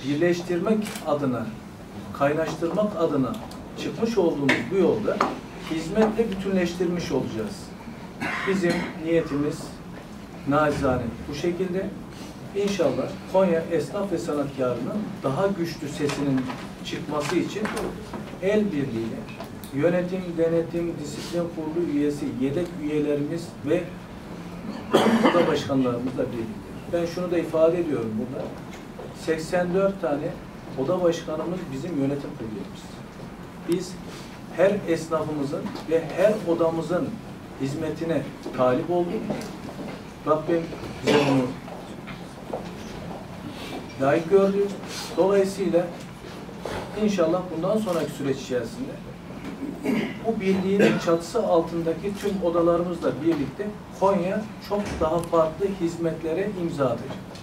birleştirmek adına, kaynaştırmak adına çıkmış olduğumuz bu yolda hizmetle bütünleştirmiş olacağız. Bizim niyetimiz nacizane bu şekilde. İnşallah Konya esnaf ve sanatkarının daha güçlü sesinin çıkması için el birliğiyle yönetim, denetim, disiplin kurulu üyesi, yedek üyelerimiz ve oda başkanlarımızla birlikte. Ben şunu da ifade ediyorum burada. 84 tane oda başkanımız bizim yönetim kurulu üyemiz. Biz her esnafımızın ve her odamızın hizmetine talip olduk. Rabbim bize bunu layık gördü. Dolayısıyla inşallah bundan sonraki süreç içerisinde bu birliğin çatısı altındaki tüm odalarımızla birlikte Konya çok daha farklı hizmetlere imza atacak.